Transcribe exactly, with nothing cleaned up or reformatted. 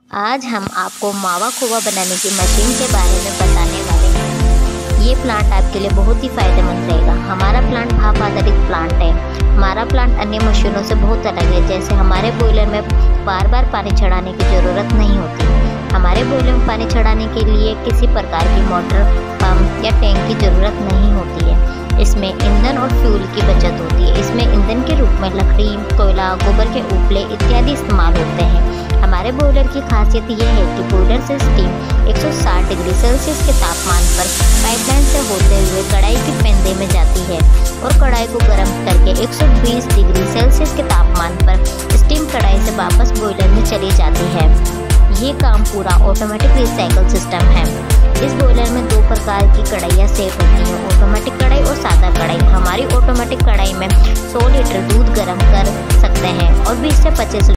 आज हम आपको मावा खोवा बनाने की मशीन के बारे में बताने वाले हैं। ये प्लांट आपके लिए बहुत ही फायदेमंद रहेगा। हमारा प्लांट भाप आधारित प्लांट है। हमारा प्लांट अन्य मशीनों से बहुत अलग है। जैसे हमारे बॉयलर में बार बार पानी चढ़ाने की ज़रूरत नहीं होती। हमारे बॉयलर में पानी चढ़ाने के लिए किसी प्रकार की मोटर, पंप या टैंक की ज़रूरत नहीं होती है। इसमें ईंधन और फ्यूल की बचत होती है। इसमें ईंधन के रूप में लकड़ी, कोयला, गोबर के उपले इत्यादि इस्तेमाल होते हैं। हमारे बॉयलर की खासियत यह है कि बॉयलर से स्टीम एक सौ साठ डिग्री सेल्सियस के तापमान पर पाइपलाइन से होते हुए कढ़ाई के पेंदे में जाती है और कढ़ाई को गर्म करके एक सौ बीस डिग्री सेल्सियस के तापमान पर स्टीम कढ़ाई से वापस बॉयलर में चली जाती है। ये काम पूरा ऑटोमेटिक रिसाइकल सिस्टम है। इस बॉयलर में दो प्रकार की कढ़ाइयाँ सेट होती हैं, ऑटोमेटिक कढ़ाई और सादा कढ़ाई। हमारी ऑटोमेटिक कढ़ाई में सौ लीटर दूध गर्म कर सकते हैं और बीस से पच्चीस